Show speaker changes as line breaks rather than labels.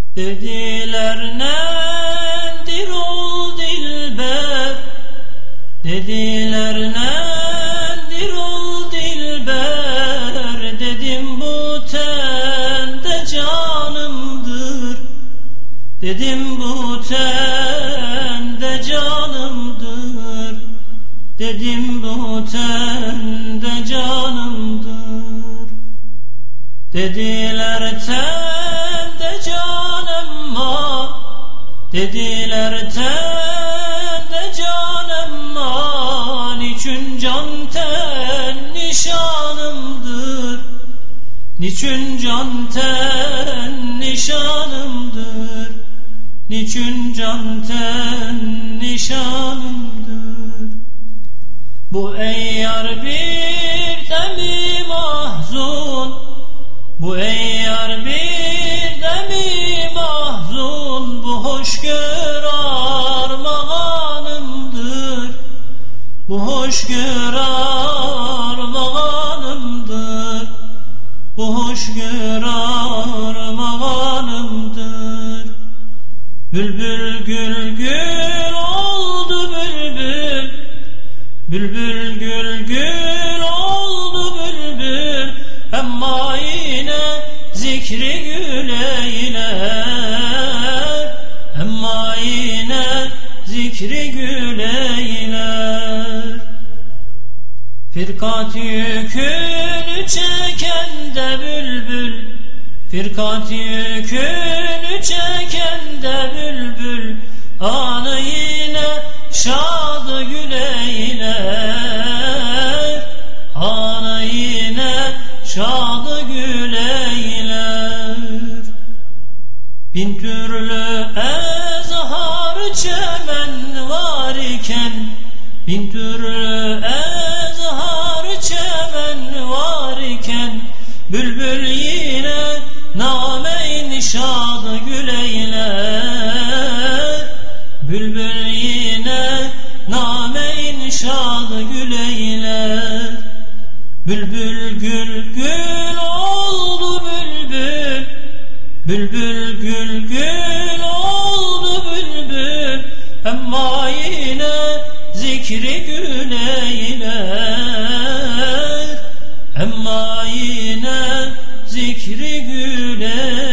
Dediler nedir ol dilber, dediler nedir ol dilber, dedim bu tende canımdır, dedim bu tende canımdır, dedim bu tende canımdır. Dediler tende can emma, dediler tende can emma, niçün can ten nişanımdır, niçün can ten nişanımdır, niçün can ten nişanımdır. Bu eyyar bir demi mahzun, bu eyyar bir demi mahzun, bu hoşgör armağanımdır, bu hoşgör armağanımdır, bu hoşgör armağanımdır. Bülbül gül gül oldu bülbül, bülbül gül gül oldu bülbül, emma yine zikri gül eyler, emma yine zikri gül eyler. Firkat yükünü çeken de bülbül, firkat yükünü çeken de bülbül, anı yine şadı gül eyler, anı yine şadı gül eyler. Bin türlü ezhar çemen var iken, bin türlü ezhar çemen var iken, bülbül yine name-i şadı gül eyler, bülbül yine name-i şadı gül eyler. Bülbül gül gül oldu bülbül, bülbül gül gül oldu bülbül, emma yine zikri gül eyler, emma yine zikri gül eyler.